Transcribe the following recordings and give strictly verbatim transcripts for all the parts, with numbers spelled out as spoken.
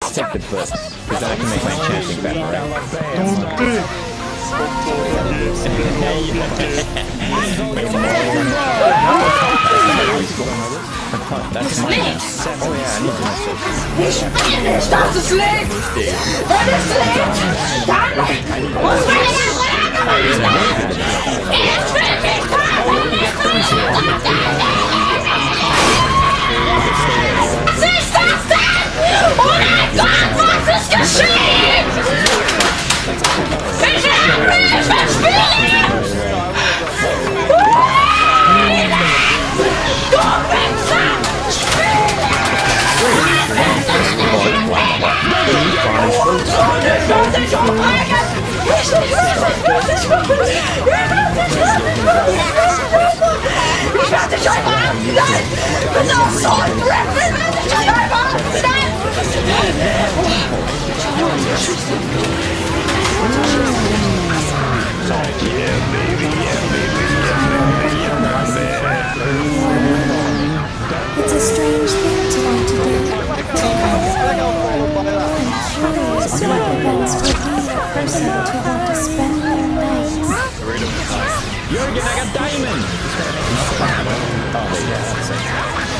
Let's take the books, because then I can make my chanting better, right? That's mine. Oh yeah, I need to message. Stop the sleep! Let it sleep! Time! What's running C'est ça, c'est! On a pas plus que je suis! Mais j'ai appris, je vais fuir! It's a strange thing to want to do. I'm curious what events would lead a person to want to spend their nights. Jurgen, I got diamond! Oh, yeah, that's it.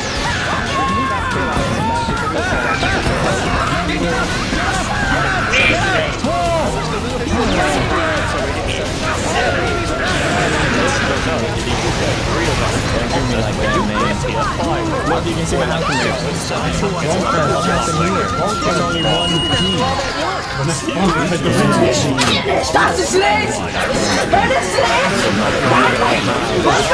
Look, you can see what happened there. There's only one team. Stop the sleep! Let it sleep! What's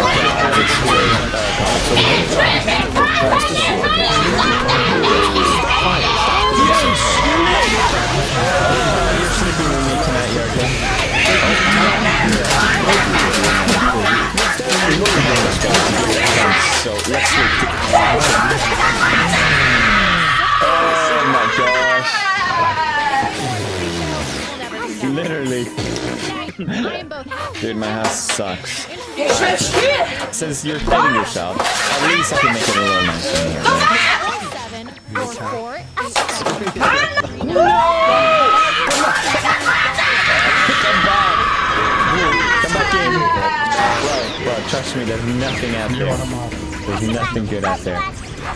You're sleeping with me tonight, Jurgen. So let's sleep. Oh my gosh. Literally. Dude, my house sucks. Since you're petting yourself, at least I can make it a little nicer. No! Come back! Come back in! Bro, bro, trust me, there's nothing out there. There's nothing good out there.